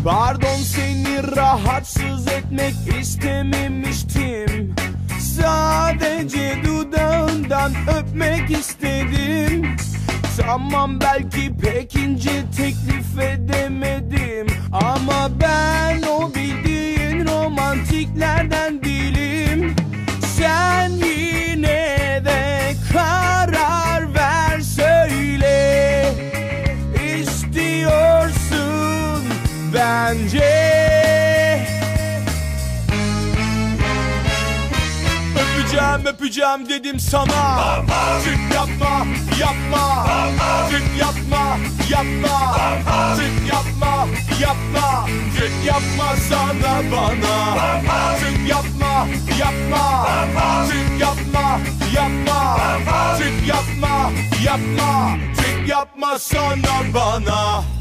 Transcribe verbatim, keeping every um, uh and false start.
Pardon, seni rahatsız etmek istememiştim. Sadece dudağından öpmek istedim. Tamam, belki pek ince teklif edemedim, ama ben o bildiğin romantiklerden değilim. Sen yine de karar ver, söyle, istiyorsun bence. Öpeceğim öpeceğim dedim sana. Tık yapma yapma. Tık yapma yapma. Tık yapma yapma. Tık yapma sana bana. Tık yapma yapma. Tık yapma yapma. Tık yapma yapma. Tık yapma sana bana.